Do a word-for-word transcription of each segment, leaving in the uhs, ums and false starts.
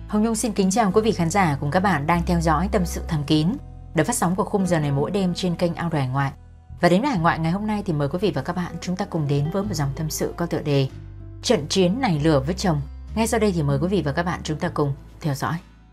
Hồng Nhung xin kính chào quý vị khán giả cùng các bạn đang theo dõi Tâm sự thầm kín, được phát sóng vào khung giờ này mỗi đêm trên kênh Audio Hải Ngoại. Và đến Hải Ngoại ngày hôm nay thì mời quý vị và các bạn chúng ta cùng đến với một dòng tâm sự có tựa đề Trận chiến nảy lửa với chồng. Ngay sau đây thì mời quý vị và các bạn chúng ta cùng theo dõi.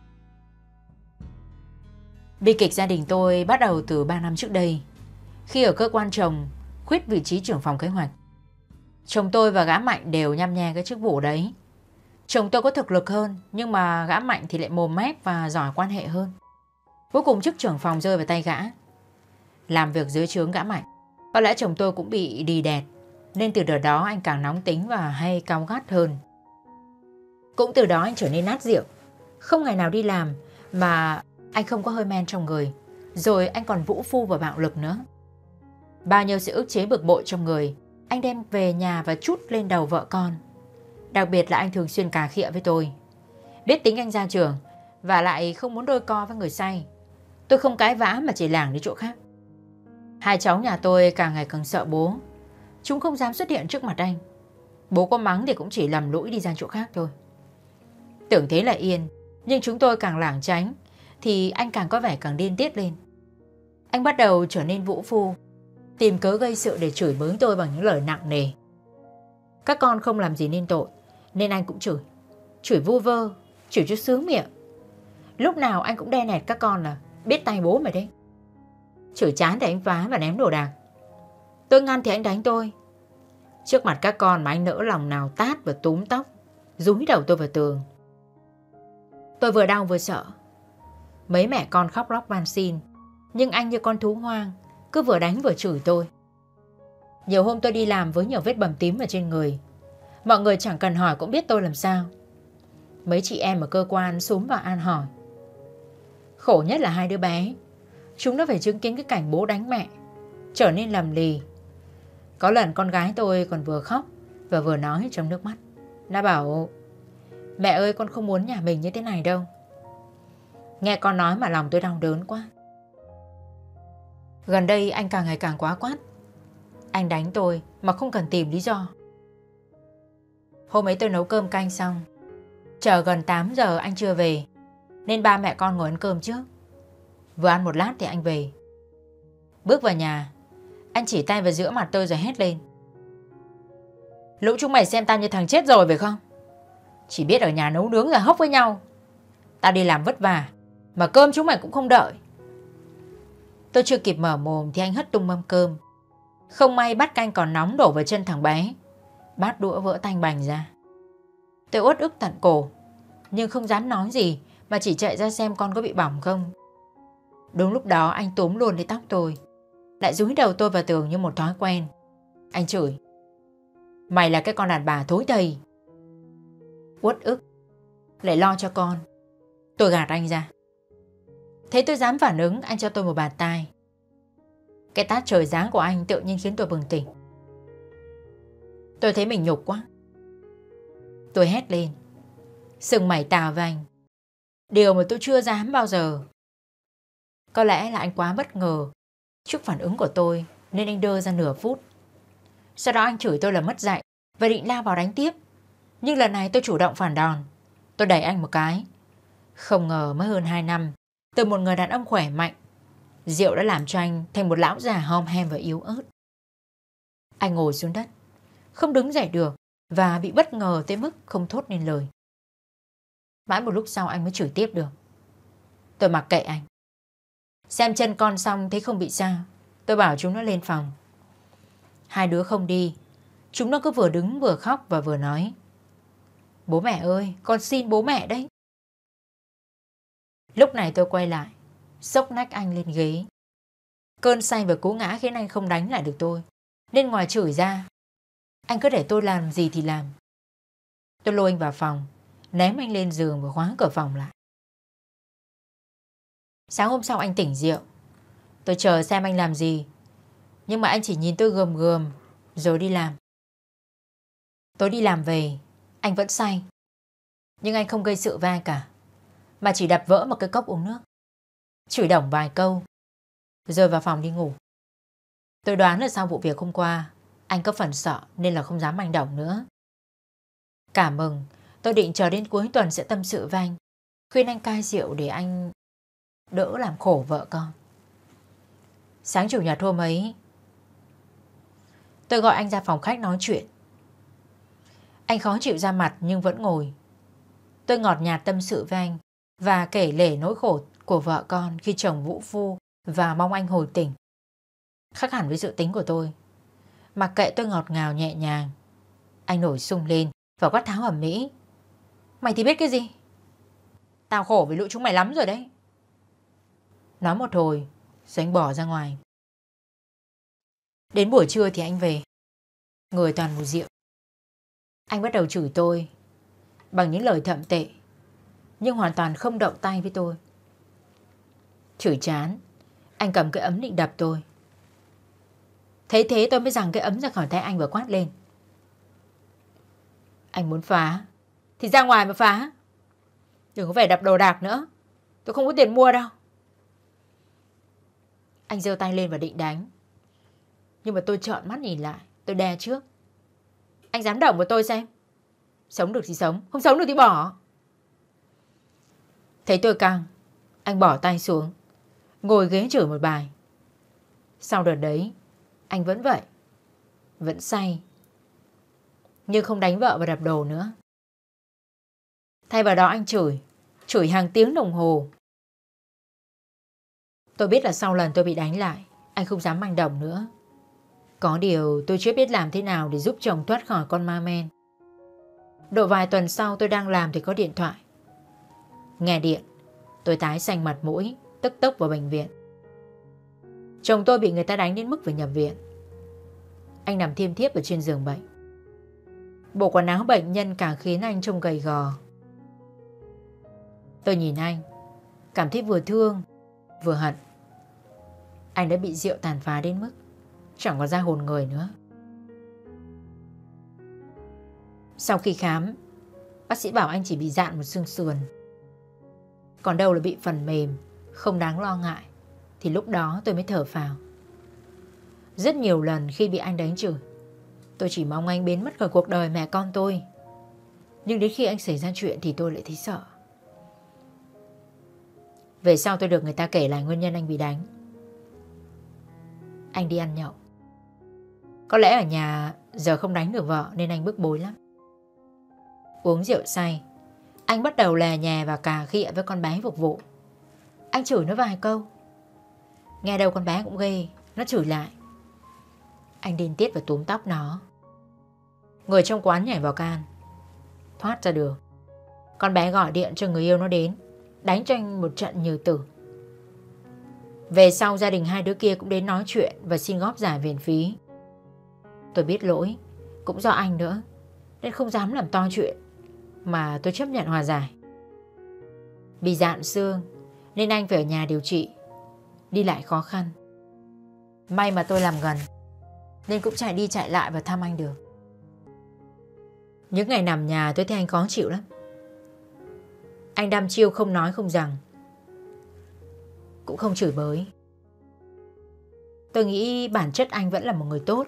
Bi kịch gia đình tôi bắt đầu từ ba năm trước đây, khi ở cơ quan chồng khuyết vị trí trưởng phòng kế hoạch. Chồng tôi và gã Mạnh đều nhăm nhe cái chức vụ đấy. Chồng tôi có thực lực hơn, nhưng mà gã Mạnh thì lại mồm mép và giỏi quan hệ hơn. Cuối cùng chức trưởng phòng rơi vào tay gã. Làm việc dưới trướng gã Mạnh, có lẽ chồng tôi cũng bị đì đẹt, nên từ đợt đó anh càng nóng tính và hay cáu gắt hơn. Cũng từ đó anh trở nên nát rượu, không ngày nào đi làm mà anh không có hơi men trong người. Rồi anh còn vũ phu và bạo lực nữa. Bao nhiêu sự ức chế bực bội trong người anh đem về nhà và trút lên đầu vợ con. Đặc biệt là anh thường xuyên cà khịa với tôi. Biết tính anh ra trường và lại không muốn đôi co với người say. Tôi không cãi vã mà chỉ lảng đi chỗ khác. Hai cháu nhà tôi càng ngày càng sợ bố. Chúng không dám xuất hiện trước mặt anh. Bố có mắng thì cũng chỉ lầm lũi đi ra chỗ khác thôi. Tưởng thế là yên, nhưng chúng tôi càng lảng tránh thì anh càng có vẻ càng điên tiết lên. Anh bắt đầu trở nên vũ phu, tìm cớ gây sự để chửi bới tôi bằng những lời nặng nề. Các con không làm gì nên tội, nên anh cũng chửi. Chửi vu vơ, chửi cho sướng miệng. Lúc nào anh cũng đe nẹt các con là biết tay bố mày đấy. Chửi chán thì anh phá và ném đồ đạc. Tôi ngăn thì anh đánh tôi. Trước mặt các con mà anh nỡ lòng nào tát và túm tóc, dúi đầu tôi vào tường. Tôi vừa đau vừa sợ. Mấy mẹ con khóc lóc van xin, nhưng anh như con thú hoang, cứ vừa đánh vừa chửi tôi. Nhiều hôm tôi đi làm với nhiều vết bầm tím ở trên người. Mọi người chẳng cần hỏi cũng biết tôi làm sao. Mấy chị em ở cơ quan xúm vào an hỏi. Khổ nhất là hai đứa bé. Chúng nó phải chứng kiến cái cảnh bố đánh mẹ, trở nên lầm lì. Có lần con gái tôi còn vừa khóc và vừa nói trong nước mắt. Nó bảo: mẹ ơi, con không muốn nhà mình như thế này đâu. Nghe con nói mà lòng tôi đau đớn quá. Gần đây anh càng ngày càng quá quát. Anh đánh tôi mà không cần tìm lý do. Hôm ấy tôi nấu cơm canh xong, chờ gần tám giờ anh chưa về, nên ba mẹ con ngồi ăn cơm trước. Vừa ăn một lát thì anh về. Bước vào nhà, anh chỉ tay vào giữa mặt tôi rồi hét lên: lũ chúng mày xem tao như thằng chết rồi phải không? Chỉ biết ở nhà nấu nướng rồi hốc với nhau. Tao đi làm vất vả mà cơm chúng mày cũng không đợi. Tôi chưa kịp mở mồm thì anh hất tung mâm cơm. Không may bát canh còn nóng đổ vào chân thằng bé. Bát đũa vỡ tanh bành ra. Tôi uất ức tận cổ, nhưng không dám nói gì mà chỉ chạy ra xem con có bị bỏng không. Đúng lúc đó anh túm luôn lấy tóc tôi, lại dúi đầu tôi vào tường như một thói quen. Anh chửi: mày là cái con đàn bà thối thầy. Uất ức, lại lo cho con, tôi gạt anh ra. Thấy tôi dám phản ứng, anh cho tôi một bạt tai. Cái tát trời giáng của anh tự nhiên khiến tôi bừng tỉnh. Tôi thấy mình nhục quá. Tôi hét lên, sừng mẩy tào với anh, điều mà tôi chưa dám bao giờ. Có lẽ là anh quá bất ngờ trước phản ứng của tôi nên anh đơ ra nửa phút. Sau đó anh chửi tôi là mất dạy và định lao vào đánh tiếp. Nhưng lần này tôi chủ động phản đòn. Tôi đẩy anh một cái. Không ngờ mới hơn hai năm, từ một người đàn ông khỏe mạnh, rượu đã làm cho anh thành một lão già hom hem và yếu ớt. Anh ngồi xuống đất, không đứng dậy được và bị bất ngờ tới mức không thốt nên lời. Mãi một lúc sau anh mới chửi tiếp được. Tôi mặc kệ anh. Xem chân con xong thấy không bị sao, tôi bảo chúng nó lên phòng. Hai đứa không đi. Chúng nó cứ vừa đứng vừa khóc và vừa nói: bố mẹ ơi, con xin bố mẹ đấy. Lúc này tôi quay lại, xốc nách anh lên ghế. Cơn say và cú ngã khiến anh không đánh lại được tôi, nên ngoài chửi ra, anh cứ để tôi làm gì thì làm. Tôi lôi anh vào phòng, ném anh lên giường và khóa cửa phòng lại. Sáng hôm sau anh tỉnh rượu. Tôi chờ xem anh làm gì, nhưng mà anh chỉ nhìn tôi gườm gườm rồi đi làm. Tôi đi làm về, anh vẫn say. Nhưng anh không gây sự với ai cả, mà chỉ đập vỡ một cái cốc uống nước, chửi đổng vài câu, rồi vào phòng đi ngủ. Tôi đoán là sau vụ việc hôm qua, anh có phần sợ nên là không dám manh động nữa. Cảm mừng, tôi định chờ đến cuối tuần sẽ tâm sự với anh. khuyên anh cai rượu để anh đỡ làm khổ vợ con. Sáng chủ nhật hôm ấy, tôi gọi anh ra phòng khách nói chuyện. Anh khó chịu ra mặt nhưng vẫn ngồi. Tôi ngọt nhạt tâm sự với anh và kể lể nỗi khổ của vợ con khi chồng vũ phu và mong anh hồi tỉnh. Khác hẳn với dự tính của tôi. Mặc kệ tôi ngọt ngào nhẹ nhàng, anh nổi sung lên và quát tháo ầm ĩ. Mày thì biết cái gì? Tao khổ vì lũ chúng mày lắm rồi đấy. Nói một hồi rồi anh bỏ ra ngoài. Đến buổi trưa thì anh về, người toàn mùi rượu. Anh bắt đầu chửi tôi bằng những lời thậm tệ, nhưng hoàn toàn không động tay với tôi. Chửi chán, anh cầm cái ấm định đập tôi. Thế thế tôi mới giằng cái ấm ra khỏi tay anh và quát lên. Anh muốn phá thì ra ngoài mà phá. Đừng có về đập đồ đạc nữa. Tôi không có tiền mua đâu. Anh giơ tay lên và định đánh, nhưng mà tôi trợn mắt nhìn lại. Tôi đe trước. Anh dám động vào tôi xem. Sống được thì sống, không sống được thì bỏ. Thấy tôi căng, anh bỏ tay xuống, ngồi ghế chửi một bài. Sau đợt đấy, anh vẫn vậy, vẫn say, nhưng không đánh vợ và đập đồ nữa. Thay vào đó anh chửi, chửi hàng tiếng đồng hồ. Tôi biết là sau lần tôi bị đánh lại, anh không dám manh động nữa. Có điều tôi chưa biết làm thế nào để giúp chồng thoát khỏi con ma men. Độ vài tuần sau tôi đang làm thì có điện thoại. Nghe điện, tôi tái xanh mặt mũi, tức tốc vào bệnh viện. Chồng tôi bị người ta đánh đến mức phải nhập viện. Anh nằm thiêm thiếp ở trên giường bệnh. Bộ quần áo bệnh nhân càng khiến anh trông gầy gò. Tôi nhìn anh, cảm thấy vừa thương, vừa hận. Anh đã bị rượu tàn phá đến mức chẳng có ra hồn người nữa. Sau khi khám, bác sĩ bảo anh chỉ bị dạn một xương sườn, còn đâu là bị phần mềm, không đáng lo ngại. Thì lúc đó tôi mới thở phào. Rất nhiều lần khi bị anh đánh chửi, tôi chỉ mong anh biến mất khỏi cuộc đời mẹ con tôi. Nhưng đến khi anh xảy ra chuyện thì tôi lại thấy sợ. Về sau tôi được người ta kể lại nguyên nhân anh bị đánh. Anh đi ăn nhậu. Có lẽ ở nhà giờ không đánh được vợ nên anh bức bối lắm. Uống rượu say, anh bắt đầu lè nhè và cà khịa với con bé phục vụ. Anh chửi nó vài câu. Nghe đâu con bé cũng ghê, nó chửi lại. Anh điên tiết và túm tóc nó. Người trong quán nhảy vào can, thoát ra được. Con bé gọi điện cho người yêu nó đến, đánh cho anh một trận như tử. Về sau gia đình hai đứa kia cũng đến nói chuyện và xin góp giải viện phí. Tôi biết lỗi, cũng do anh nữa, nên không dám làm to chuyện, mà tôi chấp nhận hòa giải. Bị dạn xương nên anh phải ở nhà điều trị, đi lại khó khăn. May mà tôi làm gần nên cũng chạy đi chạy lại và thăm anh được. Những ngày nằm nhà tôi thấy anh khó chịu lắm. Anh đăm chiêu không nói không rằng, cũng không chửi bới. Tôi nghĩ bản chất anh vẫn là một người tốt.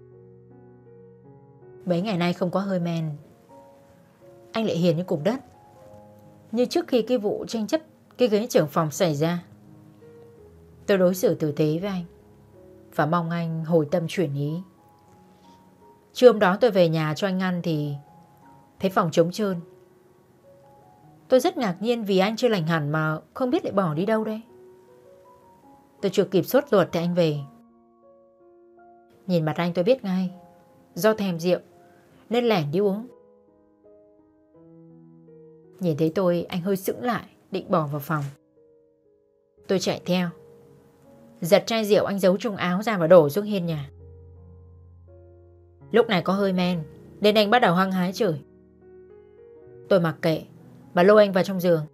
Mấy ngày nay không có hơi men, anh lại hiền như cục đất, như trước khi cái vụ tranh chấp cái ghế trưởng phòng xảy ra. Tôi đối xử tử tế với anh và mong anh hồi tâm chuyển ý. Trưa hôm đó tôi về nhà cho anh ăn thì thấy phòng trống trơn. Tôi rất ngạc nhiên vì anh chưa lành hẳn mà không biết lại bỏ đi đâu đây. Tôi chưa kịp sốt ruột thì anh về. Nhìn mặt anh tôi biết ngay, do thèm rượu nên lẻn đi uống. Nhìn thấy tôi, anh hơi sững lại, định bỏ vào phòng. Tôi chạy theo, giật chai rượu anh giấu trong áo ra và đổ xuống hiên nhà. Lúc này có hơi men nên anh bắt đầu hăng hái chửi. Tôi mặc kệ và lôi anh vào trong giường.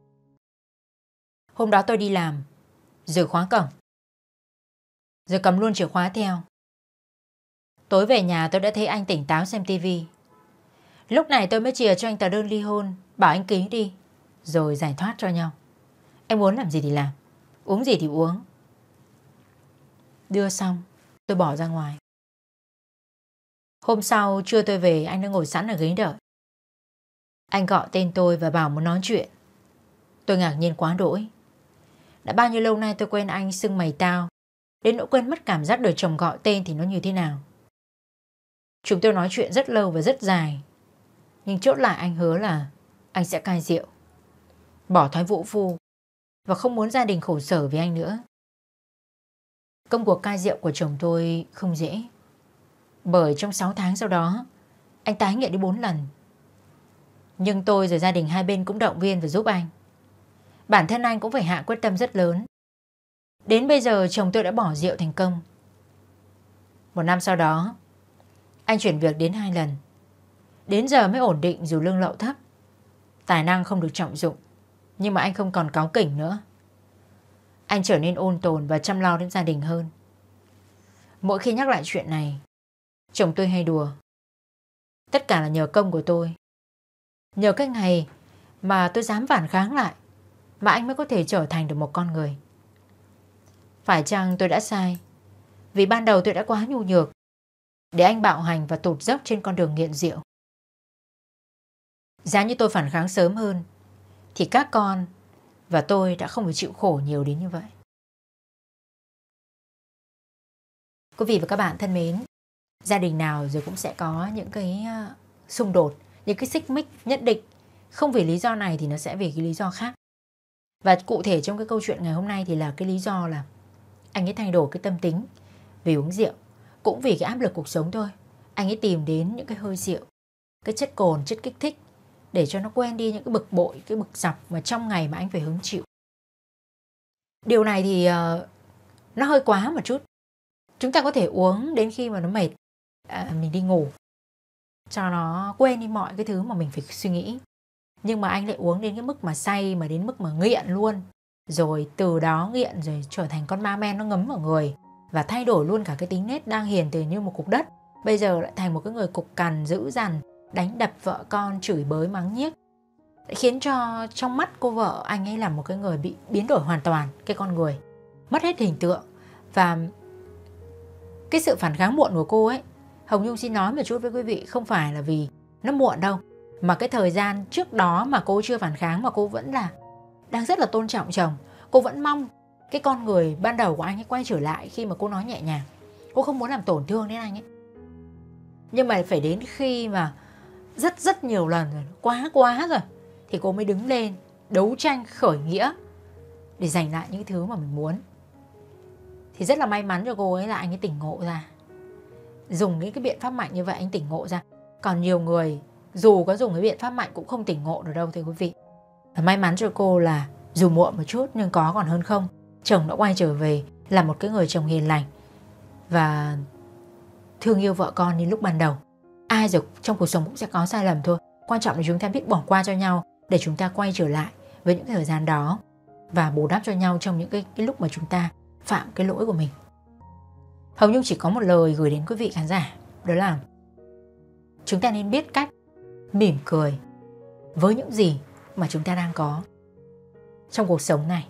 Hôm đó tôi đi làm rồi khóa cổng, rồi cầm luôn chìa khóa theo. Tối về nhà tôi đã thấy anh tỉnh táo xem tivi. Lúc này tôi mới chìa cho anh tờ đơn ly hôn, bảo anh ký đi, rồi giải thoát cho nhau. Anh muốn làm gì thì làm, uống gì thì uống. Đưa xong, tôi bỏ ra ngoài. Hôm sau trưa tôi về, anh đã ngồi sẵn ở ghế đợi. Anh gọi tên tôi và bảo muốn nói chuyện. Tôi ngạc nhiên quá đỗi. Đã bao nhiêu lâu nay tôi quen anh xưng mày tao, đến nỗi quên mất cảm giác đời chồng gọi tên thì nó như thế nào. Chúng tôi nói chuyện rất lâu và rất dài, nhưng chốt lại anh hứa là anh sẽ cai rượu, bỏ thói vũ phu và không muốn gia đình khổ sở vì anh nữa. Công cuộc cai rượu của chồng tôi không dễ, bởi trong sáu tháng sau đó anh tái nghiện đến bốn lần. Nhưng tôi rồi gia đình hai bên cũng động viên và giúp anh. Bản thân anh cũng phải hạ quyết tâm rất lớn. Đến bây giờ chồng tôi đã bỏ rượu thành công. Một năm sau đó, anh chuyển việc đến hai lần. Đến giờ mới ổn định dù lương lậu thấp. Tài năng không được trọng dụng, nhưng mà anh không còn cáu kỉnh nữa. Anh trở nên ôn tồn và chăm lo đến gia đình hơn. Mỗi khi nhắc lại chuyện này, chồng tôi hay đùa. Tất cả là nhờ công của tôi. Nhờ cái ngày mà tôi dám phản kháng lại mà anh mới có thể trở thành được một con người. Phải chăng tôi đã sai? Vì ban đầu tôi đã quá nhu nhược để anh bạo hành và tụt dốc trên con đường nghiện rượu. Giá như tôi phản kháng sớm hơn thì các con và tôi đã không phải chịu khổ nhiều đến như vậy. Quý vị và các bạn thân mến, gia đình nào rồi cũng sẽ có những cái xung đột, những cái xích mích nhất định. Không vì lý do này thì nó sẽ vì cái lý do khác. Và cụ thể trong cái câu chuyện ngày hôm nay thì là cái lý do là anh ấy thay đổi cái tâm tính vì uống rượu. Cũng vì cái áp lực cuộc sống thôi. Anh ấy tìm đến những cái hơi rượu, cái chất cồn, chất kích thích để cho nó quên đi những cái bực bội, cái bực dọc mà trong ngày mà anh phải hứng chịu. Điều này thì uh, nó hơi quá một chút. Chúng ta có thể uống đến khi mà nó mệt, à, mình đi ngủ, cho nó quên đi mọi cái thứ mà mình phải suy nghĩ. Nhưng mà anh lại uống đến cái mức mà say, mà đến mức mà nghiện luôn. Rồi từ đó nghiện rồi trở thành con ma men nó ngấm vào người. Và thay đổi luôn cả cái tính nết đang hiền từ như một cục đất. Bây giờ lại thành một cái người cục cằn, dữ dằn, đánh đập vợ con, chửi bới mắng nhiếc. Khiến cho trong mắt cô vợ anh ấy là một cái người bị biến đổi hoàn toàn cái con người. Mất hết hình tượng. Và cái sự phản kháng muộn của cô ấy, Hồng Nhung xin nói một chút với quý vị, không phải là vì nó muộn đâu, mà cái thời gian trước đó mà cô chưa phản kháng mà cô vẫn là đang rất là tôn trọng chồng. Cô vẫn mong cái con người ban đầu của anh ấy quay trở lại khi mà cô nói nhẹ nhàng. Cô không muốn làm tổn thương đến anh ấy. Nhưng mà phải đến khi mà rất rất nhiều lần rồi, quá quá rồi, thì cô mới đứng lên đấu tranh khởi nghĩa để giành lại những thứ mà mình muốn. Thì rất là may mắn cho cô ấy là anh ấy tỉnh ngộ ra. Dùng những cái biện pháp mạnh như vậy anh tỉnh ngộ ra. Còn nhiều người dù có dùng cái biện pháp mạnh cũng không tỉnh ngộ được đâu thưa quý vị. Và may mắn cho cô là dù muộn một chút nhưng có còn hơn không. Chồng đã quay trở về là một cái người chồng hiền lành và thương yêu vợ con như lúc ban đầu. Ai rồi trong cuộc sống cũng sẽ có sai lầm thôi. Quan trọng là chúng ta biết bỏ qua cho nhau để chúng ta quay trở lại với những cái thời gian đó và bù đắp cho nhau trong những cái, cái lúc mà chúng ta phạm cái lỗi của mình. Hồng Nhung chỉ có một lời gửi đến quý vị khán giả, đó là chúng ta nên biết cách mỉm cười với những gì mà chúng ta đang có trong cuộc sống này.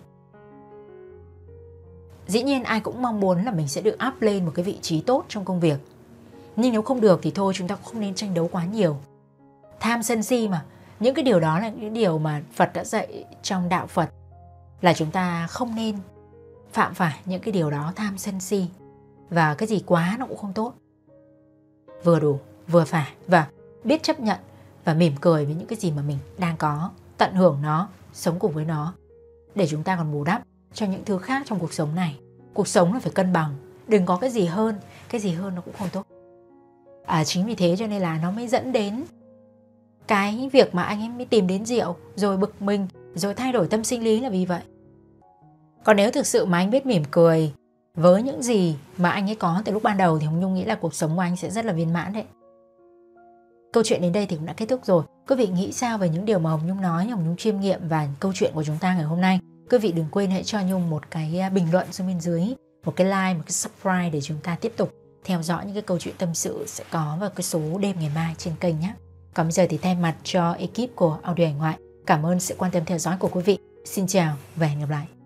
Dĩ nhiên ai cũng mong muốn là mình sẽ được up lên một cái vị trí tốt trong công việc. Nhưng nếu không được thì thôi, chúng ta cũng không nên tranh đấu quá nhiều. Tham sân si mà, những cái điều đó là những điều mà Phật đã dạy trong đạo Phật, là chúng ta không nên phạm phải những cái điều đó, tham sân si. Và cái gì quá nó cũng không tốt. Vừa đủ, vừa phải, và biết chấp nhận và mỉm cười với những cái gì mà mình đang có, tận hưởng nó, sống cùng với nó, để chúng ta còn bù đắp cho những thứ khác trong cuộc sống này. Cuộc sống là phải cân bằng, đừng có cái gì hơn, cái gì hơn nó cũng không tốt. À, chính vì thế cho nên là nó mới dẫn đến cái việc mà anh ấy mới tìm đến rượu, rồi bực mình, rồi thay đổi tâm sinh lý là vì vậy. Còn nếu thực sự mà anh biết mỉm cười với những gì mà anh ấy có từ lúc ban đầu thì Hồng Nhung nghĩ là cuộc sống của anh sẽ rất là viên mãn đấy. Câu chuyện đến đây thì cũng đã kết thúc rồi. Quý vị nghĩ sao về những điều mà Hồng Nhung nói, Hồng Nhung chiêm nghiệm và câu chuyện của chúng ta ngày hôm nay? Quý vị đừng quên hãy cho Nhung một cái bình luận xuống bên dưới, một cái like, một cái subscribe để chúng ta tiếp tục theo dõi những cái câu chuyện tâm sự sẽ có vào cái số đêm ngày mai trên kênh nhé. Còn bây giờ thì thay mặt cho ekip của Audio Hải Ngoại, cảm ơn sự quan tâm theo dõi của quý vị. Xin chào và hẹn gặp lại.